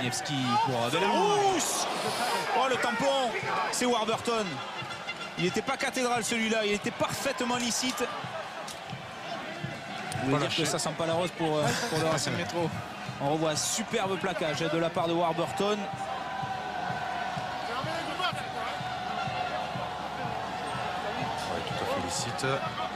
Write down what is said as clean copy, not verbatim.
Wisniewski pour Belarus. Oh, le tampon, c'est Warburton. Il n'était pas cathédral celui-là, il était parfaitement licite. Vous voulez dire que ça sent pas la rose pour le Racing Métro. On revoit un superbe plaquage de la part de Warburton. Ouais, tout à fait licite.